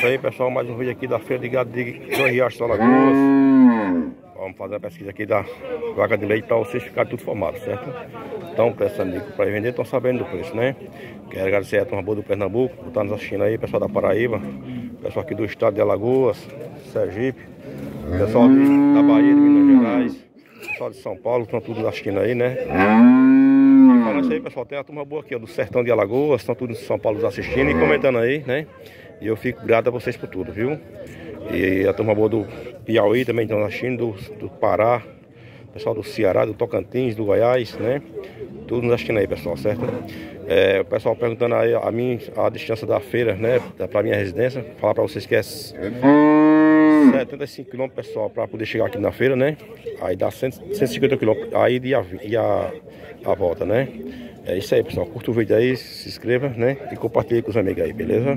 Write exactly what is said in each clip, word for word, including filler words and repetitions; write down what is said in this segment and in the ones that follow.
isso aí, pessoal, mais um vídeo aqui da feira de gado de Dois Riachos, Alagoas. Vamos fazer a pesquisa aqui da vaca de leite para vocês ficarem tudo formados, certo? Então, preço amigo para vender, estão sabendo do preço, né? Quero agradecer a turma boa do Pernambuco, que está nos assistindo aí, pessoal da Paraíba, pessoal aqui do estado de Alagoas, Sergipe, pessoal de, da Bahia, de Minas Gerais, pessoal de São Paulo, estão tudo assistindo aí, né? E falando isso aí, pessoal, tem a turma boa aqui, ó, do sertão de Alagoas, estão tudo em São Paulo nos assistindo e comentando aí, né? E eu fico grato a vocês por tudo, viu? E a turma boa do Piauí também estão assistindo, do, do Pará, pessoal do Ceará, do Tocantins, do Goiás, né? Tudo nos assistindo aí, pessoal, certo? É, o pessoal perguntando aí a mim a distância da feira, né? Pra minha residência. Falar pra vocês que é setenta e cinco quilômetros, pessoal, pra poder chegar aqui na feira, né? Aí dá cento e cinquenta quilômetros, aí e a, e a, a volta, né? É isso aí, pessoal. Curta o vídeo aí, se inscreva, né? E compartilhe com os amigos aí, beleza?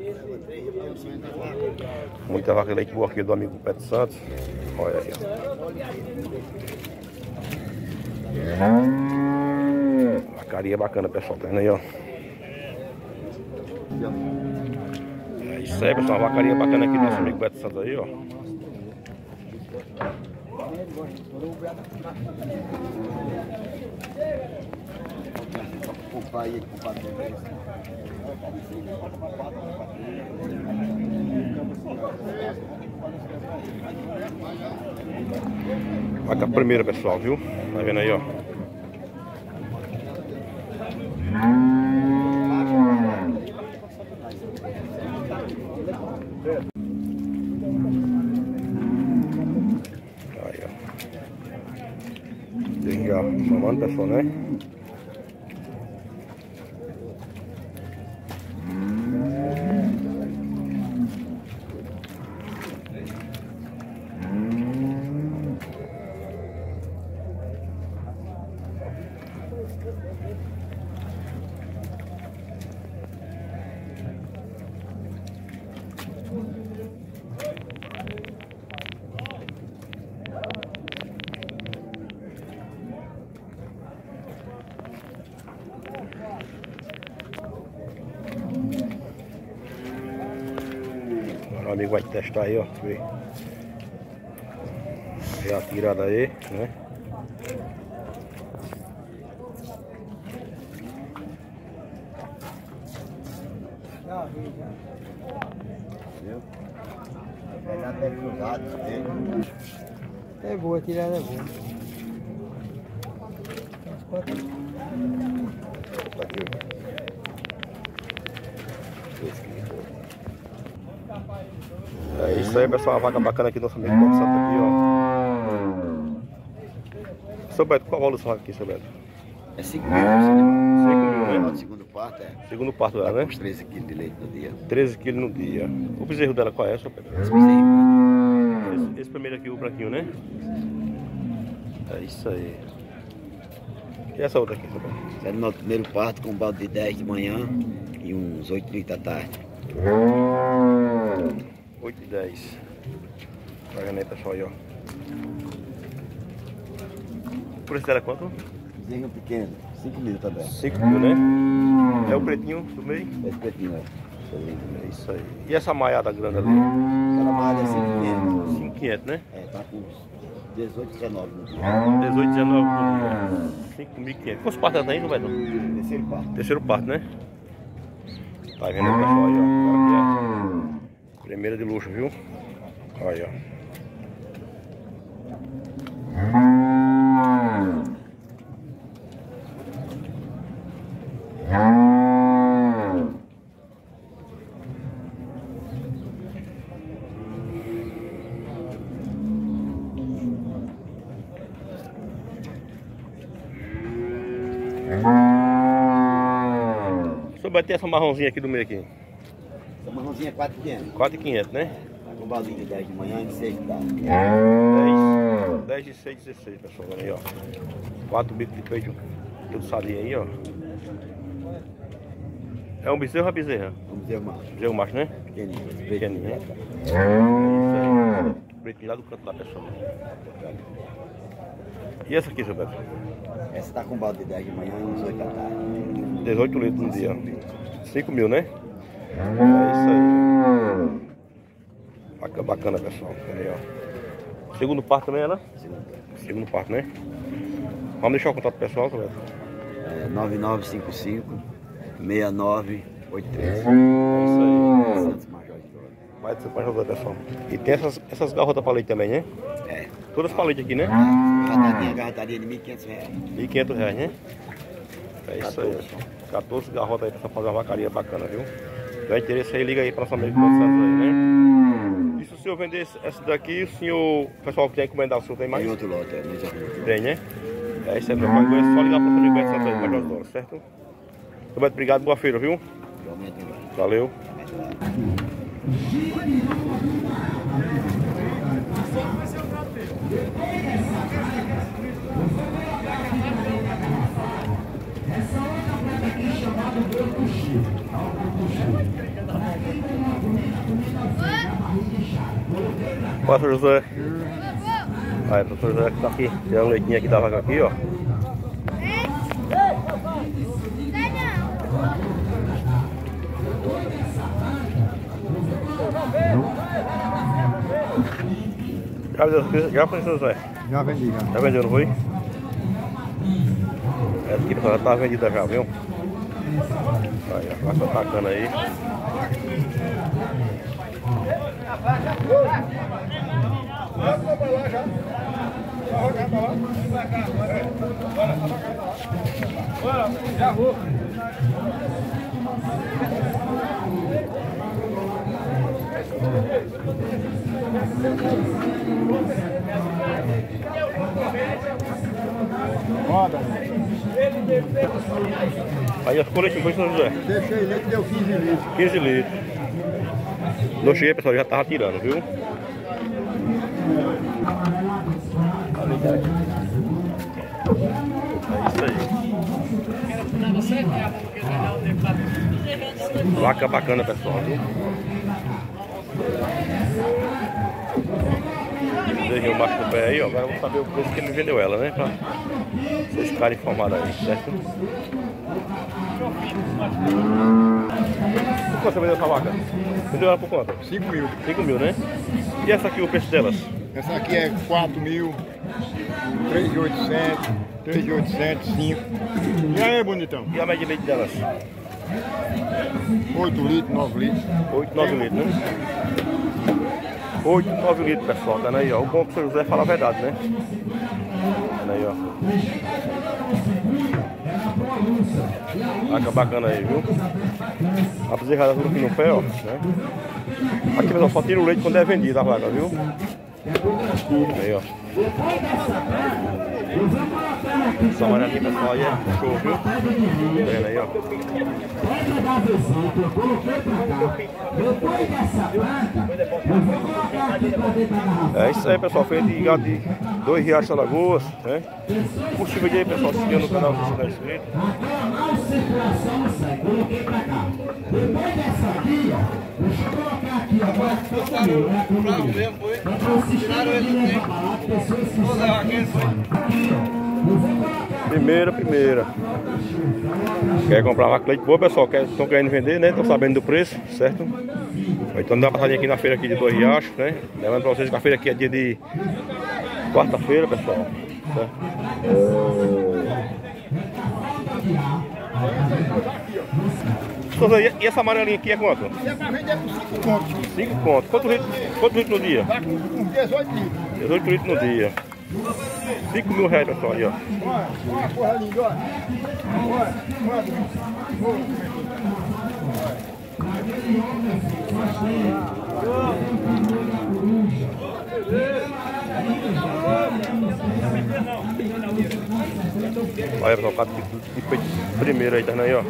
Muita vaca de leite boa aqui do amigo Pedro Santos. Olha aí, ó. Vacaria bacana, pessoal. Tá vendo aí, ó. É isso aí, pessoal. Uma vacaria bacana aqui do nosso amigo Pedro Santos aí, ó. Vaca primeira, pessoal, viu? Tá vendo aí, ó. Aí, ó. Tem já mamando, pessoal, né? O amigo vai testar aí, ó. Ver. Ver a tirada aí, né? É boa, a tirada é boa. É isso aí, pessoal, uma vaca bacana aqui do nosso amigo Beto Santo aqui, ó. Seu Beto, qual a valor dessa vaca aqui, seu Beto? É cinco mil, cinco mil, né? Segundo parto, é. Segundo parto dela, né? Uns treze quilos de leite no dia. treze quilos no dia. O bezerro dela qual é, seu Beto? Esse bezerrinho, Esse, esse primeiro aqui, o branquinho, né? É isso aí. E essa outra aqui, seu Beto? é no nosso primeiro parto com um balde de dez de manhã e uns oito litros da tarde. oito e dez. Tá vendo aí, pessoal, aí, ó. O preço dela é quanto? Bezerrinho pequeno, cinco mil também. cinco mil, né? É o pretinho do meio? Esse pretinho, é. É isso aí. E essa maiada grande ali? Ela malha cinco mil e quinhentos. cinco mil e quinhentos, né? É, tá com dezoito, dezenove no dia. dezoito, dezenove no dia. cinco mil e quinhentos. Quantos partos ela tem, não vai não? Terceiro parto. Terceiro parto, né? Tá vendo aí, pessoal, aí, ó. Aqui é primeira de luxo, viu? Aí, ó. Vai ter essa marronzinha aqui do meio aqui. Essa marronzinha é quatro mil e quinhentos. quatro mil e quinhentos, né? Tá com baldinho de dez de manhã e de seis de tarde. dez, dez de seis, dezesseis, pessoal. Olha aí, ó. quatro bicos de peito, tudo salinho aí, ó. É um bezerro ou uma bezerra? Vamos dizer o macho. Bezerro macho, né? Pequenininho. Pequenininho, né? Pretinho lá do canto lá, pessoal. E essa aqui, seu Beto? Essa tá com balde de dez de manhã e uns oito da tarde. dezoito litros no dia. cinco mil, né? É isso aí. bacana, pessoal. Aí, ó. Segundo parto também, né? Segundo. Segundo parto, né? Vamos deixar o contato pessoal, Roberto. É, nove nove cinco cinco, seis nove oito três. É isso aí. Santos Major de Dor. Vai ser para jogar, pessoal. E tem essas, essas garrotas para leite também, né? É. Todas para leite aqui, né? Garrotadinha, garrotadinha de mil e quinhentos reais. mil e quinhentos reais, né? É isso aí, pessoal. quatorze garrotas aí pra fazer uma vacaria bacana, viu? Se tiver interesse aí, liga aí pra nossa amiga de Santos aí, né? E se o senhor vender essa daqui, o senhor, o pessoal que tem encomendado, o senhor tem mais? Tem outro lote, é, não já tem outro lote. Tem, né? É isso aí, pessoal. É só ligar pra nossa amiga de Santos aí, Major de Dor, certo? Roberto, obrigado, boa feira, viu? Igualmente, igualmente. Valeu. Olha, professor José. Aí, professor José que tá aqui, tirando o leitinho aqui da vaca aqui, ó. Já vendeu, já foi, José? Já vendi, já. Já vendeu, não foi? Essa aqui, pessoal, já tá vendida já, viu? Aí, a vaca bacana aí. Já vou. Roda. Aí as coletinhas foi, São José? Deixei leite, deu quinze litros. quinze litros. Não cheguei, pessoal, já tava tirando, viu? É isso aí. Vaca bacana, pessoal, viu? Deixei o macho do pé aí, ó. Agora vamos saber o preço que ele vendeu ela, né? Pra vocês ficarem informados aí, certo? Por quanto você vendeu essa vaca? Vendeu ela por quanto? cinco mil. cinco mil, né? E essa aqui, o preço delas? Essa aqui é quatro mil, três mil e oitocentos, três mil e oitocentos, cinco. E aí, bonitão? E a média de leite delas? oito litros, nove litros. oito, nove litros, né? oito, nove litros, pessoal, tá aí, ó. O bom que o senhor José fala a verdade, né? Tá aí, ó. Vaca bacana aí, viu? A bezerrada tudo aqui no pé, ó, né? Aqui, pessoal, só tira o leite quando é vendido a vaca, viu? Aí, ó. Essa amarelinha, pessoal, aí é show, viu? Tá vendo aí, ó. É isso aí, pessoal. Feito de gado de dois Riachos Alagoas, né? Curte o vídeo aí, pessoal. Se inscreva no canal se não é inscrito. Depois dessa aqui, ó, deixa eu colocar aqui, ó, agora que tá meu, né? Tiraram ele Primeira, primeira. Quer comprar uma leite boa, pessoal? Estão querendo vender, né? Estão sabendo do preço, certo? Então dá uma passadinha aqui na feira aqui de Dois Riachos, né? Lembrando pra vocês que a feira aqui é dia de quarta-feira, pessoal. Certo? E essa amarelinha aqui é quanto? é pra vender por cinco contos. cinco contos. Quantos litros, quantos litros no dia? Tá com uns dezoito litros. dezoito litros no dia. cinco mil reais, pessoal, aí, ó. Olha, olha, porra linda, olha. Olha, olha, pessoal, cada de peito primeiro aí, tá vendo aí, ó.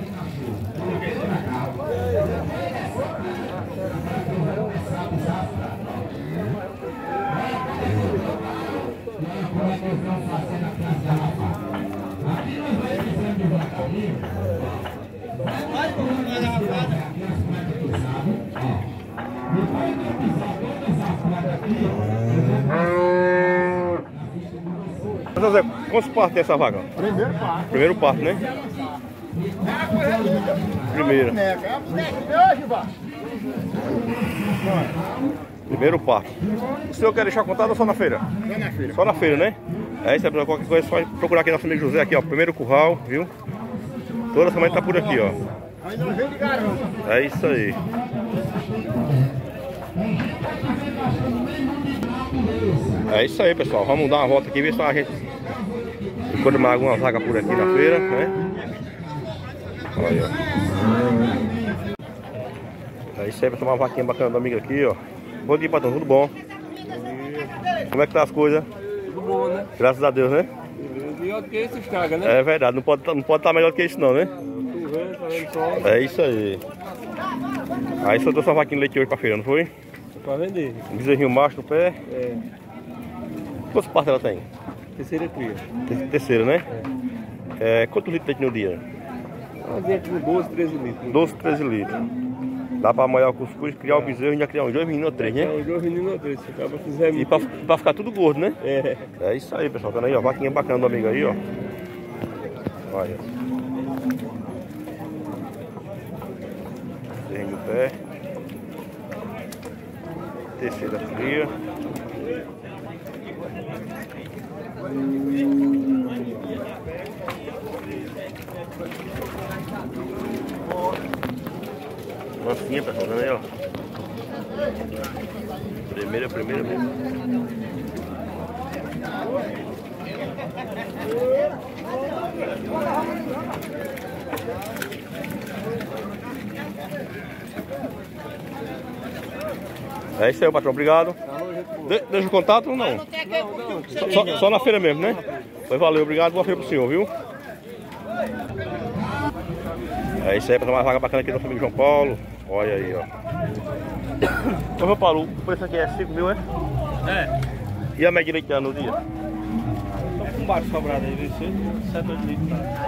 José, quantos partos tem essa vaga? primeiro parto. Primeiro parto, né? Primeira. É a boneca de hoje, vá. Primeiro parto. O senhor quer deixar contado ou só na feira? Só na feira. Só na feira, né? É isso, pessoal. Qualquer coisa, só procurar aqui nosso amigo José aqui, ó. Primeiro curral, viu? Toda semana tá por aqui, ó. Ainda não veio de garoto. É isso aí. É isso aí, pessoal. Vamos dar uma volta aqui, ver se a gente encontra mais alguma vaga por aqui na feira, né? Olha aí, ó. É isso aí, pessoal. Uma vaquinha bacana do amigo aqui, ó. Bom dia, patrão. Tudo bom? Como é que tá as coisas? Tudo bom, né? Graças a Deus, né? Melhor do que isso estraga, né? É verdade. Não pode não pode estar melhor do que isso, não, né? Tu vendo, tá vendo só. É isso aí. Aí só trouxe uma vaquinha de leite hoje pra feira, não foi? Pra vender. Um bezerrinho macho no pé. É. Quantas partes ela tem? Terceira cria. Te- Terceira, né? É. Quantos litros tem no dia? Uma gente com doze, treze litros. doze, treze litros. Dá pra molhar o cuscuz, criar o bezerro e ainda criar uns dois meninos ou três, É, né? os dois meninos ou três. Se acaba fizer E pra, pra ficar tudo gordo, né? É. É isso aí, pessoal. Tá aí, ó. Vaquinha bacana do amigo aí, ó. Olha. Bezerrinho no pé. Terceira cria. Mansinha, pessoal, tá aí, ó. Primeira, primeira mesmo. É isso aí, patrão. Obrigado. De deixa o contato ou não? Só, só na feira mesmo, né? Foi, valeu. Obrigado. Boa feira pro senhor, viu? É isso aí, para uma vaga bacana aqui do nosso amigo João Paulo. Olha aí, ó. Ô, João Paulo, o preço aqui é cinco mil, é? É. E a média leite no dia? Tô com baixo sobrado aí, viu? sete, oito litros.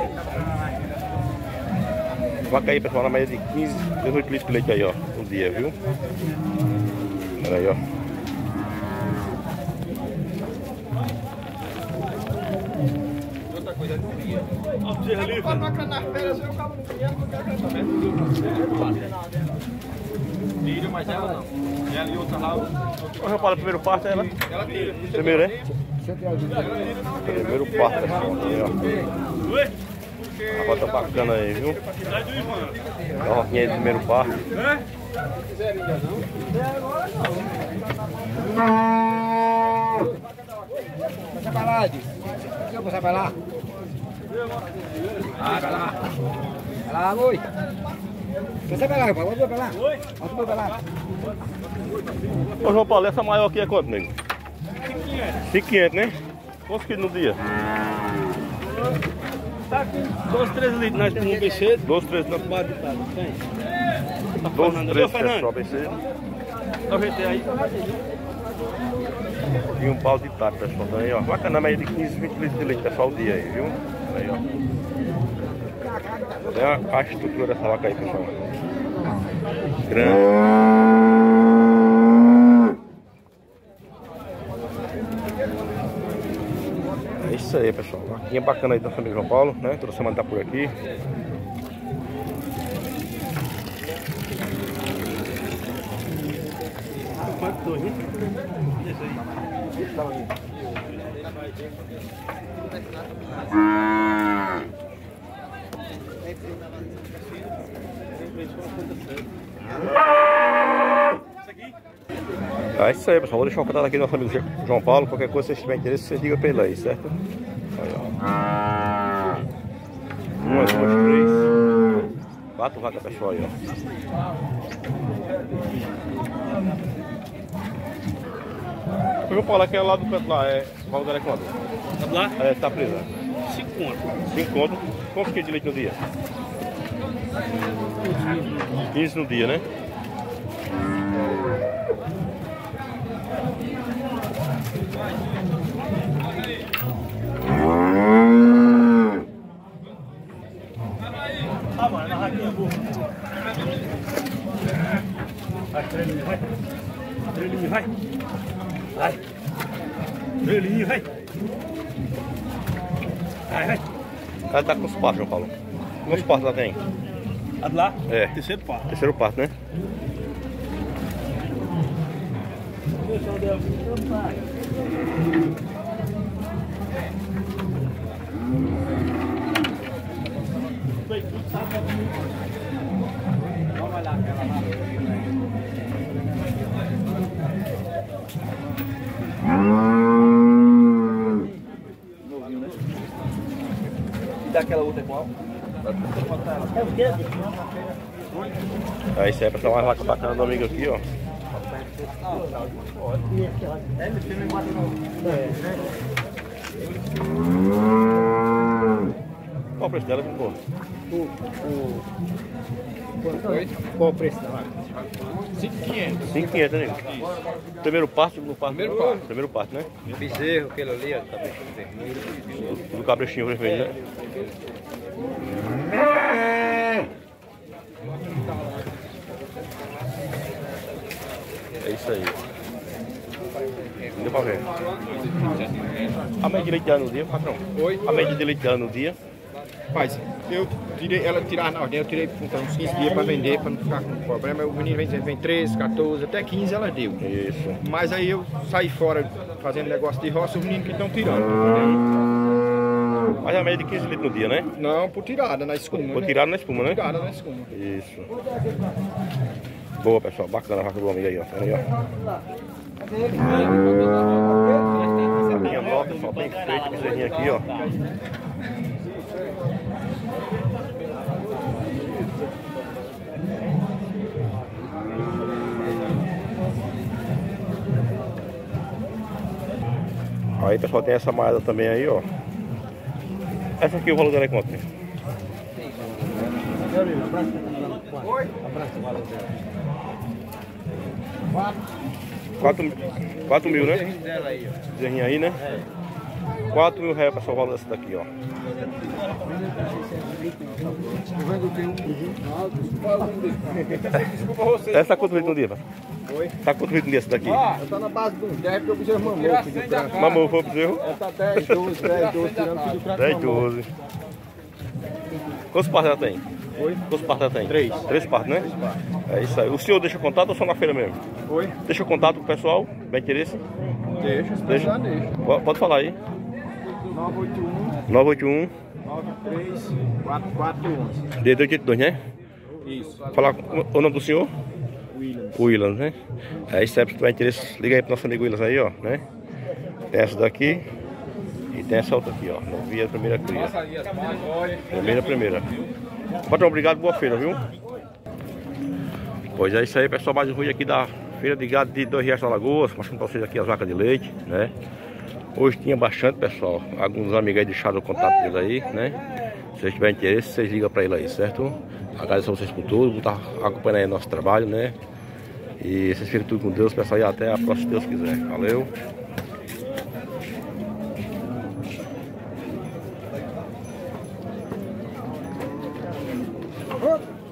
Vaca aí, pessoal, na média de quinze, dezoito litros de leite aí, ó, no dia, viu? Olha aí, ó. Outra coisa, ó, bezerro ali. Pra vaca nas férias, eu acabo no dinheiro, não quero saber. Tira, mas ela não. E ali outra lá. Ô, João Paulo, primeiro parto é ela? Ela tira. Primeiro, né? Primeiro parto, pessoal, aí, ó. A rota bacana aí, viu? A roquinha aí do primeiro parto. Passa pra lá, Edson. Deixa eu passar pra lá. Ah, pra lá. Vai lá, oi. Passa pra lá, rapaz. Vamos pra lá. Vamos pra lá. Ô, João Paulo, essa maior aqui é quanto, nego? cinco mil e quinhentos, né? Quantos quilos no dia? Tá com doze, treze litros, nós temos um B C. doze, treze, não. Bate de casa, tem? doze, treze, pessoal, bem cedo. Dá o G T aí. E um pau de tato, pessoal, também, ó. Bacana, média de quinze, vinte litros de leite, pessoal, o dia aí, viu? Aí, ó. Olha a estrutura dessa vaca aí, pessoal. Grande. É isso aí, pessoal. Vaquinha bacana aí do nosso amigo João Paulo, né? Toda semana tá por aqui. Quanto dois, né? É isso aí, pessoal. Vou deixar o contato aqui do nosso amigo João Paulo. Qualquer coisa, se vocês tiverem interesse, vocês ligam pra ele aí, certo? Aí, ó. Uma, duas, três. Quatro vacas, pessoal, aí, ó. O João Paulo, aquela lá do canto lá, é... qual lugar é que manda? Tá lá? É, tá presa. Cinco conto. Cinco conto. Quantos quilos de leite no dia? quinze no dia, né? Ah, mano, na raquinha boa. Vai, trelinho, vai. Trelinho, vai. Vai. Trelinho, vai. Vai, vai. Ela tá com os partos, João Paulo. Quantos partos ela tem? A de lá? É. Terceiro par. Terceiro parto, né? Daquela outra igual? Aí isso aí, pessoal, uma vaca bacana do amigo aqui, ó. Qual o preço dela, pô? Qual o preço da vaca? cinco mil e quinhentos. cinco mil e quinhentos, né? Primeiro parto, segundo parto? Primeiro parto. Primeiro parto, né? Bezerro, aquele ali, ó, cabecinho vermelho. Do, do cabrichinho vermelho, né? É isso aí. Deu pra ver. A média de leite dela no dia, patrão? Oi? A média de leite dela no dia? Rapaz, eu tirei, ela tirava na ordem, eu tirei então, uns quinze dias para vender, para não ficar com problema. O menino vem dizendo, vem treze, quatorze, até quinze ela deu. Isso. Mas aí eu saí fora fazendo negócio de roça, os meninos que estão tirando. Mas a média de quinze litros no dia, né? Não, por tirada na espuma. Por né? tirada na espuma, né? Tirada na espuma. Isso. Boa, pessoal. Bacana a vaca do amigo aí, ó. Aí, ó. Minha nova, pessoal, bem feito, bezerrinho aqui, ó. Aí, pessoal, tem essa malhada também aí, ó. Essa aqui, o valor dela é quanto? Quatro, quatro mil, né? Bezerrinho aí, né? Quatro mil reais, pessoal, o valor dessa daqui, ó. Essa tá quanto litros no dia, pessoal? Oi? Tá quanto litros desse daqui? Ah, tá na base de uns dez, porque eu bezerro mamou, pediu pra... Mamou, foi o bezerro? Ela tá dez, doze, dez, doze, tirando, pediu pra... dez, doze. Quantos partos ela tem? Oi? Quantos partos ela tem? Três. Três partos, né? É isso aí. O senhor deixa contato ou só na feira mesmo? Oi? Deixa contato com o pessoal, bem interesse? Deixa, se Deixa. precisar, deixa. Pode pode falar aí. nove oito um, nove oito um, nove três, quatro quatro um um. D oito dois, né? Isso. Falar o nome do senhor? Williams. Williams, né? É isso aí, se tiver interesse, liga aí pro nosso amigo Williams aí, ó, né? Tem essa daqui e tem essa outra aqui, ó. Novinha, primeira cria. Primeira, primeira. Patrão, obrigado, boa feira, viu? Pois é isso aí, pessoal, mais um vídeo aqui da feira de gado de dois reais da Alagoas, mostrando pra vocês aqui as vacas de leite, né? Hoje tinha bastante, pessoal. Alguns amigos aí deixaram o contato dele aí, né? Se vocês tiverem interesse, vocês ligam pra ele aí, certo? Agradeço a vocês por tudo, por estar acompanhando aí nosso trabalho, né? E vocês ficam tudo com Deus, pessoal, e até a próxima, se Deus quiser. Valeu! Oh.